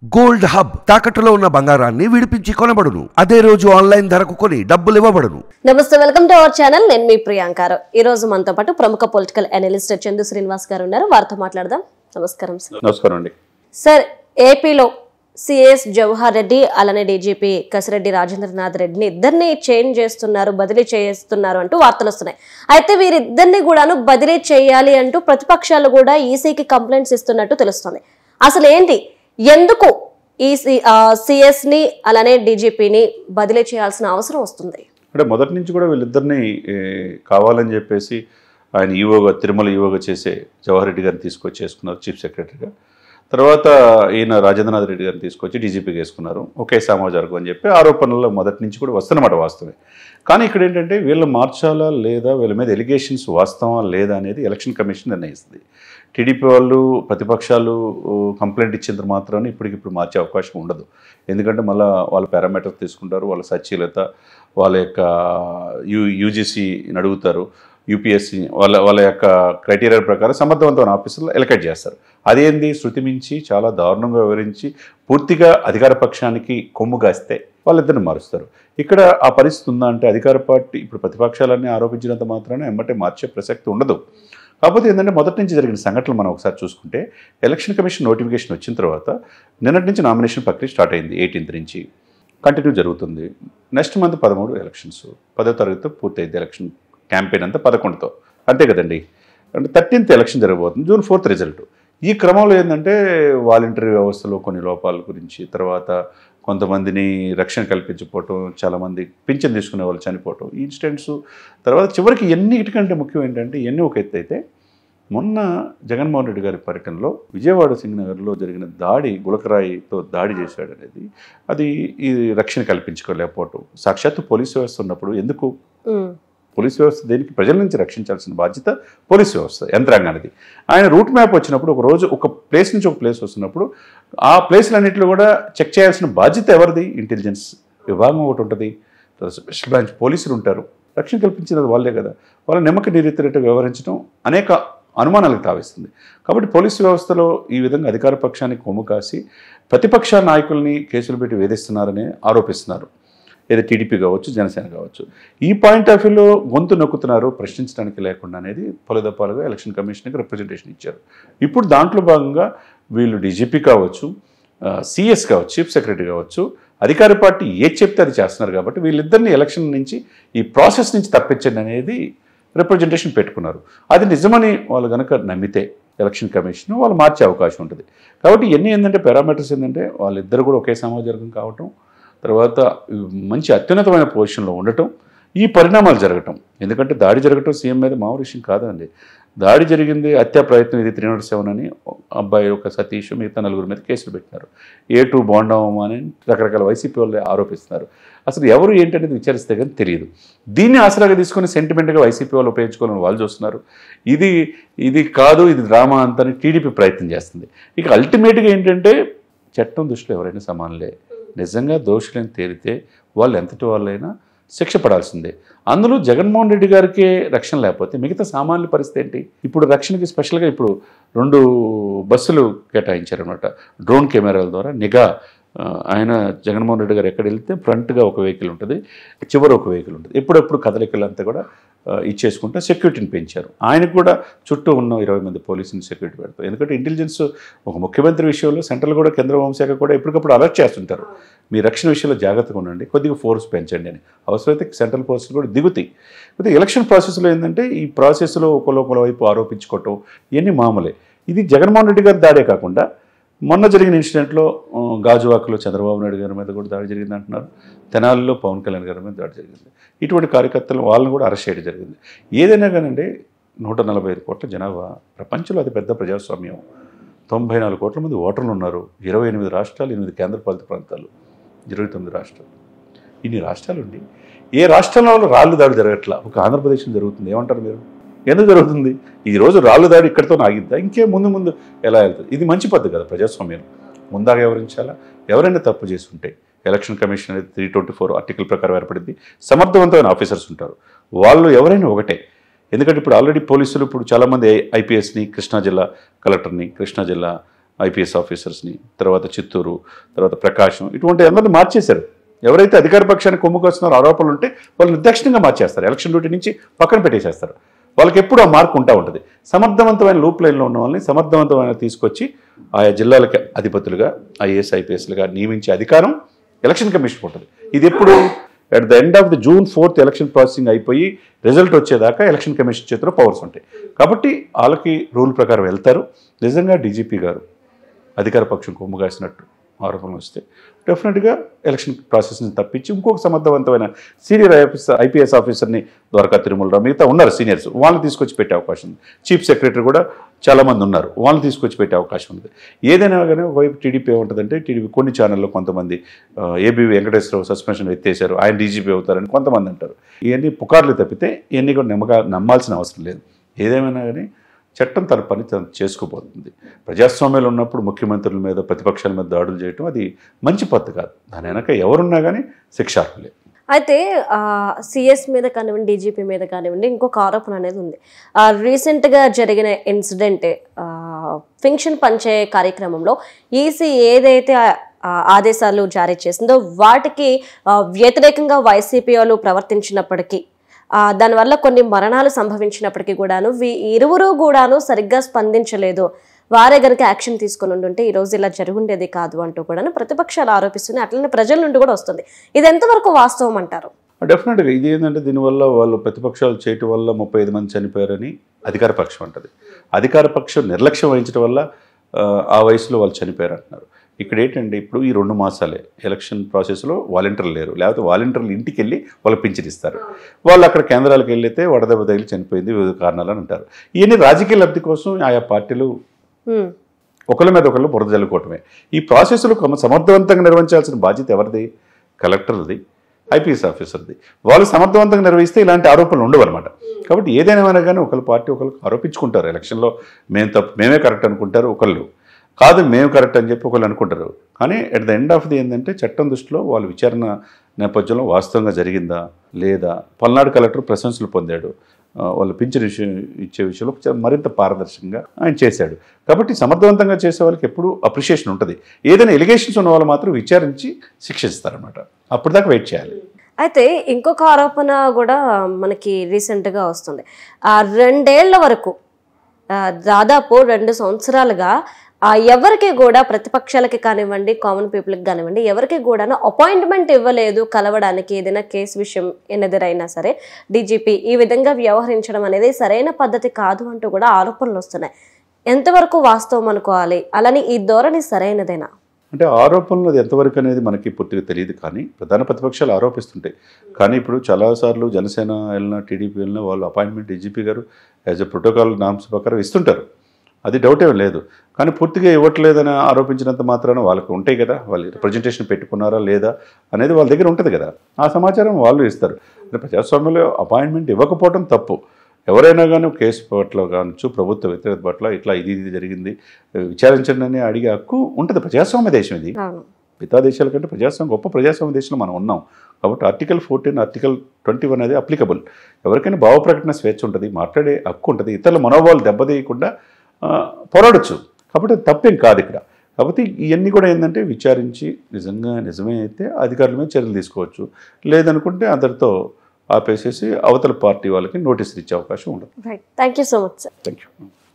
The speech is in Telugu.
గోల్డ్ హబ్ తాకట్టులో ఉన్న బంగారాన్ని విడిపించి కొనబడును. అదే రోజు ఆన్లైన్ ధరకు కొని డబ్బులు ఇవ్వబడును. నమస్తే, వెల్కమ్ టు అవర్ ఛానల్. నేను మీ ప్రియాంక. ఈ రోజు మనతో పాటు ప్రముఖ పొలిటికల్ అనలిస్ట్ చందు శ్రీనివాస్ గారు ఉన్నారు. వారితో మాట్లాడదాం. నమస్కారం సార్. నమస్కారం అండి. సార్, ఏపీలో సిఎస్ జవహర్ రెడ్డి అలానే డీజీపీ కసిరెడ్డి రాజేంద్రనాథ్ రెడ్డిని ఇద్దరిని చేంజ్ చేస్తున్నారు, బదిలీ చేస్తున్నారు అంటూ వార్తలు వస్తున్నాయి. అయితే వీరిద్దరిని కూడాను బదిలీ చేయాలి అంటూ ప్రతిపక్షాలు కూడా ఈసీకి కంప్లైంట్స్ ఇస్తున్నట్టు తెలుస్తుంది. అసలు ఏంటి, ఎందుకు ఈ సిఎస్ ని అలానే డీజీపీని బదిలీ చేయాల్సిన అవసరం వస్తుంది? అంటే మొదటి నుంచి కూడా వీళ్ళిద్దరిని కావాలని చెప్పేసి ఆయన ఈవోగా, తిరుమల ఈవోగా చేసే జవహర్ రెడ్డి గారిని తీసుకొచ్చి చేసుకున్నారు చీఫ్ సెక్రటరీగా. తర్వాత ఈయన రాజేంద్రనాథ్ రెడ్డి గారిని తీసుకొచ్చి డీజీపీకి వేసుకున్నారు. ఒకే సమాజవర్గం అని చెప్పి ఆరోపణలు మొదటి నుంచి కూడా వస్తున్నమాట, వాస్తవమే. కానీ ఇక్కడ ఏంటంటే వీళ్ళు మార్చాలా లేదా, వీళ్ళ మీద ఎలిగేషన్స్ వాస్తవా లేదా అనేది ఎలక్షన్ కమిషన్ నిర్ణయిస్తుంది. టీడీపీ వాళ్ళు, ప్రతిపక్షాలు కంప్లైంట్ ఇచ్చేందుకు మాత్రాన్ని ఇప్పటికిప్పుడు మార్చే అవకాశం ఉండదు. ఎందుకంటే మళ్ళీ వాళ్ళ పారామీటర్స్ తీసుకుంటారు, వాళ్ళ సచ్చీలత, వాళ్ళ యొక్క యూజీసీని అడుగుతారు, యూపీఎస్సీ వాళ్ళ యొక్క క్రైటీరియా ప్రకారం సమర్థవంతమైన ఆఫీసర్లు ఎలకేట్ చేస్తారు. అదేంది, శృతి మించి చాలా దారుణంగా వివరించి పూర్తిగా అధికార పక్షానికి కొమ్ము కాస్తే వాళ్ళిద్దరిని మారుస్తారు. ఇక్కడ ఆ పరిస్థితి ఉందా అంటే, అధికార పార్టీ ఇప్పుడు ప్రతిపక్షాలన్నీ ఆరోపించినంత మాత్రాన ఎమ్మటే మార్చే ప్రసక్తి ఉండదు. కాకపోతే ఏంటంటే మొదటి నుంచి జరిగిన సంఘటనలు మనం ఒకసారి చూసుకుంటే, ఎలక్షన్ కమిషన్ నోటిఫికేషన్ వచ్చిన తర్వాత నిన్నటి నుంచి నామినేషన్ ప్రక్రియ స్టార్ట్ అయింది. 18th నుంచి కంటిన్యూ జరుగుతుంది. నెక్స్ట్ మంత్ 13 ఎలక్షన్స్, 10వ తరగతితో పూర్తయింది ఎలక్షన్ క్యాంపెయిన్ అంతా 11తో, అంతే కదండి. అంటే 13th ఎలక్షన్ జరగబోతుంది, June 4th రిజల్ట్. ఈ క్రమంలో ఏంటంటే వాలంటరీ వ్యవస్థలో కొన్ని లోపాల గురించి, తర్వాత కొంతమందిని రక్షణ కల్పించకపోవటం, చాలామంది పింఛన్ తీసుకునే వాళ్ళు చనిపోవటం, ఈ ఇన్సిడెంట్స్, తర్వాత చివరికి ఎన్నిటికంటే ముఖ్యం ఏంటంటే, ఎన్ని ఒక ఎత్తు అయితే మొన్న జగన్మోహన్ రెడ్డి గారి పర్యటనలో విజయవాడ సింగనగర్లో జరిగిన దాడి, గులకరాయితో దాడి చేశాడు అనేది, అది ఈ రక్షణ కల్పించుకోలేకపోవటం. సాక్షాత్తు పోలీసు వ్యవస్థ ఉన్నప్పుడు ఎందుకు పోలీస్ వ్యవస్థ దేనికి, ప్రజల నుంచి రక్షించాల్సిన బాధ్యత పోలీస్ వ్యవస్థ యంత్రాంగానికి. ఆయన రూట్ మ్యాప్ వచ్చినప్పుడు, ఒక రోజు ఒక ప్లేస్ నుంచి ఒక ప్లేస్ వస్తున్నప్పుడు ఆ ప్లేస్లన్నింటిలో కూడా చెక్ చేయాల్సిన బాధ్యత ఎవరిది? ఇంటెలిజెన్స్ విభాగం ఒకటి ఉంటుంది, స్పెషల్ బ్రాంచ్ పోలీసులు ఉంటారు. రక్షణ కల్పించినది వాళ్ళే కదా. వాళ్ళ నిమ్మక నీరెత్తినట్టు వ్యవహరించడం అనేక అనుమానాలకు తావిస్తుంది. కాబట్టి పోలీసు వ్యవస్థలో ఈ విధంగా అధికార పక్షానికి కొమ్ము కాసి ప్రతిపక్ష నాయకుల్ని కేసులు పెట్టి వేధిస్తున్నారని ఆరోపిస్తున్నారు. ఏదో టీడీపీ కావచ్చు, జనసేన కావచ్చు. ఈ పాయింట్ ఆఫ్ వ్యూలో గొంతు నొక్కుతున్నారు, ప్రశ్నించడానికి లేకుండా అనేది పలుదపాలుగా ఎలక్షన్ కమిషన్కి రిప్రజెంటేషన్ ఇచ్చారు. ఇప్పుడు దాంట్లో భాగంగా వీళ్ళు డీజీపీ కావచ్చు, సిఎస్ కావచ్చు, చీఫ్ సెక్రటరీ కావచ్చు, అధికార పార్టీ ఏది చెప్తే అది చేస్తున్నారు. కాబట్టి వీళ్ళిద్దరిని ఎలక్షన్ నుంచి, ఈ ప్రాసెస్ నుంచి తప్పించండి అనేది రిప్రజెంటేషన్ పెట్టుకున్నారు. అది నిజమని వాళ్ళు కనుక నమ్మితే ఎలక్షన్ కమిషన్ వాళ్ళు మార్చే అవకాశం ఉంటుంది. కాబట్టి ఇవన్నీ ఏంటంటే పారామీటర్స్ ఏంటంటే, వాళ్ళిద్దరు కూడా ఒకే సమాజవర్గం కావటం, తర్వాత మంచి అత్యున్నతమైన పొజిషన్లో ఉండటం, ఈ పరిణామాలు జరగటం. ఎందుకంటే దాడి జరగటం సీఎం మీద మామూలు విషయం కాదండి. దాడి జరిగింది, హత్యా ప్రయత్నం, ఇది 307 అని అబ్బాయి ఒక సతీష్, మిగతా 4 మీద కేసులు పెట్టినారు. A2 బోండవమా అని రకరకాల వైసీపీ వాళ్ళు ఆరోపిస్తున్నారు. అసలు ఎవరు ఏంటనేది విచారిస్తే కానీ తెలియదు. దీన్ని ఆసరాగా తీసుకొని సెంటిమెంట్గా వైసీపీ వాళ్ళు ఉపయోగించుకోవాలని వాళ్ళు చూస్తున్నారు. ఇది కాదు, ఇది డ్రామా అంతని టీడీపీ ప్రయత్నం చేస్తుంది. ఇక అల్టిమేట్గా ఏంటంటే, చట్టం దృష్టిలో ఎవరైనా సమానులే. నిజంగా దోషులని తేలితే వాళ్ళు ఎంతటి వాళ్ళైనా శిక్ష పడాల్సిందే. అందులో జగన్మోహన్ రెడ్డి గారికే రక్షణ లేకపోతే మిగతా సామాన్యుల పరిస్థితి ఏంటి? ఇప్పుడు రక్షణకి స్పెషల్గా ఇప్పుడు 2 బస్సులు కేటాయించారనమాట. డ్రోన్ కెమెరాల ద్వారా నిఘా. ఆయన జగన్మోహన్ రెడ్డి గారు ఎక్కడ వెళ్తే ఫ్రంట్గా ఒక వెహికల్ ఉంటుంది, చివరి ఒక వెహికల్ ఉంటుంది. ఎప్పుడెప్పుడు కదలికలంతా కూడా ఇచ్చేసుకుంటే సెక్యూరిటీని పెంచారు. ఆయనకు కూడా చుట్టూ ఉన్న 20 మంది పోలీసుని సెక్యూరిటీ పెడతారు. ఎందుకంటే ఇంటెలిజెన్స్ ఒక ముఖ్యమంత్రి విషయంలో సెంట్రల్ కూడా, కేంద్ర హోంశాఖ కూడా ఎప్పటికప్పుడు అలర్ట్ చేస్తుంటారు. మీ రక్షణ విషయంలో జాగ్రత్తగా ఉండండి, కొద్దిగా ఫోర్స్ పెంచండి అని. అవసరమైతే సెంట్రల్ ఫోర్సులు కూడా దిగుతాయి. అయితే ఎలక్షన్ ప్రాసెస్లో ఏంటంటే, ఈ ప్రాసెస్లో ఒకళ్ళ వైపు ఆరోపించుకోవటం ఇవన్నీ మామూలే. ఇది జగన్మోహన్ రెడ్డి గారి దాడే కాకుండా మొన్న జరిగిన ఇన్సిడెంట్లో గాజువాకలో చంద్రబాబు నాయుడు గారి మీద కూడా దాడి జరిగింది అంటున్నారు. తెనాలిలో పవన్ కళ్యాణ్ గారి మీద దాడి జరిగింది. ఇటువంటి కార్యకర్తలు వాళ్ళని కూడా అరెస్ట్ చేయడం జరిగింది. ఏదైనా కానండి, 145 కోట్ల జనాభా, ప్రపంచంలో అతిపెద్ద ప్రజాస్వామ్యం, 94 కోట్ల మంది ఓటర్లు ఉన్నారు, 28 రాష్ట్రాలు, 8 కేంద్రపాలిత ప్రాంతాలు, 29 రాష్ట్రాలు. ఇన్ని రాష్ట్రాలు ఉండి ఏ రాష్ట్రంలో రాళ్ళు దాడి జరగట్లా, ఒక ఆంధ్రప్రదేశ్లో జరుగుతుంది. ఏమంటారు మీరు? ఎందుకు జరుగుతుంది? ఈరోజు రాళ్ళు దాడి ఇక్కడితో ఆగిద్దా? ఇంకే ముందు ఎలా వెళ్తుంది? ఇది మంచి పద్ధతి కదా ప్రజాస్వామ్యం. ముందాగా వివరించాలా. ఎవరైనా తప్పు చేసి ఉంటే ఎలక్షన్ కమిషన్ అనేది 324 ఆర్టికల్ ప్రకారం ఏర్పడింది. సమర్థవంతమైన ఆఫీసర్స్ ఉంటారు. వాళ్ళు ఎవరైనా ఒకటే. ఎందుకంటే ఇప్పుడు ఆల్రెడీ పోలీసులు ఇప్పుడు చాలామంది ఐపీఎస్ని, కృష్ణా జిల్లా కలెక్టర్ని, కృష్ణా జిల్లా ఐపీఎస్ ఆఫీసర్స్ని, తర్వాత చిత్తూరు, తర్వాత ప్రకాశం, ఇటువంటి అందరిని మార్చేశారు. ఎవరైతే అధికార పక్షానికి కొమ్ముకొస్తున్నారో ఆరోపణలు ఉంటే వాళ్ళు నిర్దాక్షిణ్యంగా మార్చేస్తారు, ఎలక్షన్ డ్యూటీ నుంచి పక్కన పెట్టేసేస్తారు. వాళ్ళకి ఎప్పుడు ఆ మార్క్ ఉంటా ఉంటుంది. సమర్థవంతమైన లూప్ లైన్లో ఉన్న వాళ్ళని సమర్థవంతమైన తీసుకొచ్చి ఆయా జిల్లాలకి అధిపతులుగా ఐఏఎస్ ఐపీఎస్లుగా నియమించే అధికారం ఎలక్షన్ కమిషన్ ఉంటుంది. ఇది ఎప్పుడు at the end of the June 4th election processing అయిపోయి రిజల్ట్ వచ్చేదాకా ఎలక్షన్ కమిషన్ చేతిలో పవర్స్ ఉంటాయి. కాబట్టి వాళ్ళకి రూల్ ప్రకారం వెళ్తారు. నిజంగా డీజీపీ గారు అధికార పక్షం కొమ్ము కాసినట్టు ఆరోపణలు వస్తే డెఫినెట్గా ఎలక్షన్ ప్రాసెస్ని తప్పించి ఇంకొక సమర్థవంతమైన సీనియర్ ఐపీఎస్ ఆఫీసర్ని ద్వారకా తిరుమలరావు, మిగతా ఉన్నారు సీనియర్స్, వాళ్ళని తీసుకొచ్చి పెట్టే అవకాశం ఉంది. చీఫ్ సెక్రటరీ కూడా చాలామంది ఉన్నారు, వాళ్ళని తీసుకొచ్చి పెట్టే అవకాశం ఉంది. ఏదైనా కానీ ఒకవైపు టీడీపీ ఏముంటుందంటే, టీడీపీ కొన్ని ఛానల్లో కొంతమంది ఏబీ వెంకటేశ్వరరావు సస్పెన్షన్ ఎత్తేశారు, ఆయన డీజీపీ అవుతారని కొంతమంది అంటారు. ఇవన్నీ పుకార్లు తప్పితే ఇవన్నీ కూడా నమ్మాల్సిన అవసరం లేదు. ఏదేమైనా కానీ చట్టం తన పని తను చేసుకుపోతుంది. ప్రజాస్వామ్యంలో ఉన్నప్పుడు ముఖ్యమంత్రుల మీద ప్రతిపక్షాల మీద దాడులు చేయడం అది మంచి పద్ధతి కాదు. దాని వెనక ఎవరున్నా కానీ శిక్షార్హులే. అయితే సిఎస్ మీద కానివ్వండి, డీజీపీ మీద కానివ్వండి, ఇంకొక ఆరోపణ అనేది ఉంది. రీసెంట్గా జరిగిన ఇన్సిడెంట్, ఫింక్షన్ పంచే కార్యక్రమంలో ఈసీ ఏదైతే ఆదేశాలు జారీ చేసిందో వాటికి వ్యతిరేకంగా వైసీపీ వాళ్ళు ప్రవర్తించినప్పటికీ, దానివల్ల కొన్ని మరణాలు సంభవించినప్పటికీ కూడాను ఇరువురు కూడాను సరిగ్గా స్పందించలేదు. వారే గనక యాక్షన్ తీసుకుని ఉంటే ఈ రోజు ఇలా జరుగుండేది కాదు అంటూ కూడా ప్రతిపక్షాలు ఆరోపిస్తున్నాయి. అట్లనే ప్రజల నుండి కూడా వస్తుంది. ఇది ఎంతవరకు వాస్తవం అంటారు? డెఫినెట్గా ఇది ఏంటంటే, దీనివల్ల వాళ్ళు ప్రతిపక్షాలు చేయటం వల్ల 35 మంది చనిపోయారని అధికార పక్షం అంటది. అధికార పక్షం నిర్లక్ష్యం వహించడం వల్ల ఆ వయసులో వాళ్ళు చనిపోయారు అంటున్నారు. ఇక్కడ ఏంటంటే, ఇప్పుడు ఈ 2 మాసాలే ఎలక్షన్ ప్రాసెస్లో వాలంటీర్లు లేరు, లేకపోతే వాలంటీర్లు ఇంటికి వెళ్ళి వాళ్ళు పింఛన్ ఇస్తారు. వాళ్ళు అక్కడ కేంద్రాలకు వెళ్ళితే వడదెబ్బ తగిలి చనిపోయింది వివిధ కారణాలని అంటారు. ఇవన్నీ రాజకీయ లబ్ధి కోసం ఆయా పార్టీలు ఒకళ్ళ మీద ఒకళ్ళు బురద జల్లుకోవటమే. ఈ ప్రాసెస్లో సమర్థవంతంగా నిర్వహించాల్సిన బాధ్యత ఎవరిది? కలెక్టర్ది, ఐపీఎస్ ఆఫీసర్ది. వాళ్ళు సమర్థవంతంగా నిర్వహిస్తే ఇలాంటి ఆరోపణలు ఉండవు అనమాట. కాబట్టి ఏదైనా కానీ ఒకళ్ళ పార్టీ ఒకరికి ఆరోపించుకుంటారు. ఎలక్షన్లో మేమే కరెక్ట్ అనుకుంటారు, ఒకళ్ళు కాదు మేము కరెక్ట్ అని చెప్పి ఒకళ్ళు అనుకుంటారు. కానీ at the end of the ఏంటంటే, చట్టం దృష్టిలో వాళ్ళు విచారణ నేపథ్యంలో వాస్తవంగా జరిగిందా లేదా, పల్నాడు కలెక్టర్ ప్రశంసలు పొందాడు, వాళ్ళు పింఛన్ ఇచ్చే విషయంలో మరింత పారదర్శకంగా ఆయన చేశాడు. కాబట్టి సమర్థవంతంగా చేసే వాళ్ళకి ఎప్పుడూ అప్రిషియేషన్ ఉంటుంది. ఏదైనా ఎలిగేషన్స్ ఉన్న వాళ్ళు మాత్రం విచారించి శిక్షిస్తారనమాట. అప్పుడు దాకా వెయిట్ చేయాలి. అయితే ఇంకొక ఆరోపణ కూడా మనకి రీసెంట్గా వస్తుంది. 2 ఏళ్ల వరకు, దాదాపు 2 సంవత్సరాలుగా ఎవరికి కూడా, ప్రతిపక్షాలకి కానివ్వండి, కామన్ పీపుల్కి కానివ్వండి, ఎవరికి కూడా అపాయింట్మెంట్ ఇవ్వలేదు కలవడానికి. ఏదైనా కేసు విషయం ఎన్నెదురైనా సరే డీజీపీ ఈ విధంగా వ్యవహరించడం అనేది సరైన పద్ధతి కాదు అంటూ కూడా ఆరోపణలు వస్తున్నాయి. ఎంతవరకు వాస్తవం అనుకోవాలి? అలానే ఈ ధోరణి సరైనదేనా? అంటే ఆరోపణలు అది ఎంతవరకు అనేది మనకి పూర్తిగా తెలియదు. కానీ ప్రధాన ప్రతిపక్షాలు ఆరోపిస్తుంటాయి. కానీ ఇప్పుడు చాలాసార్లు జనసేన వెళ్ళినా, టీడీపీ వెళ్ళినా వాళ్ళు అపాయింట్మెంట్ డీజీపీ గారు యాజ్ ఎ ప్రోటోకాల్ నామ్స్ ప్రకారం ఇస్తుంటారు, అది డౌట్ ఏం లేదు. కానీ పూర్తిగా ఇవ్వట్లేదని ఆరోపించినంత మాత్రాన వాళ్ళకి ఉంటాయి కదా, వాళ్ళు రిప్రజెంటేషన్ పెట్టుకున్నారా లేదా అనేది వాళ్ళ దగ్గర ఉంటుంది కదా, ఆ సమాచారం వాళ్ళు ఇస్తారు. ప్రజాస్వామ్యంలో అపాయింట్మెంట్ ఇవ్వకపోవడం తప్పు. ఎవరైనా కానీ కేసు పట్ల కావచ్చు, ప్రభుత్వ వ్యతిరేకత పట్ల ఇట్లా ఇది జరిగింది విచారించండి అని అడిగే హక్కు ఉంటుంది. ప్రజాస్వామ్య దేశం ఇది. మిగతా దేశాల కంటే గొప్ప ప్రజాస్వామ్య దేశంలో మనం ఉన్నాం. కాబట్టి Article 14, Article 21 అనేది అప్లికబుల్. ఎవరికైనా భావ ప్రకటన స్వేచ్ఛ ఉంటుంది, మాట్లాడే హక్కు ఉంటుంది, ఇతరుల మనోభావాలు దెబ్బతీయకుండా పోరాడచ్చు. కాబట్టి అది తప్పేం కాదు ఇక్కడ. కాబట్టి ఇవన్నీ కూడా ఏంటంటే, విచారించి నిజమే అయితే అధికారుల మీద చర్యలు తీసుకోవచ్చు, లేదనుకుంటే అందరితో ఆపేసేసి అవతల పార్టీ వాళ్ళకి నోటీసులు ఇచ్చే అవకాశం ఉండదు. Thank you so much sir. Thank you.